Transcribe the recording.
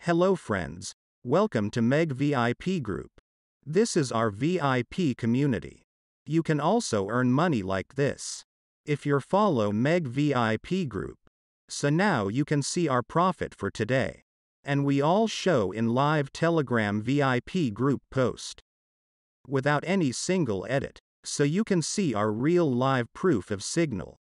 Hello friends. Welcome to Meg VIP Group. This is our VIP community. You can also earn money like this if you follow Meg VIP Group. So now you can see our profit for today. And we all show in live Telegram VIP group post without any single edit. So you can see our real live proof of signal.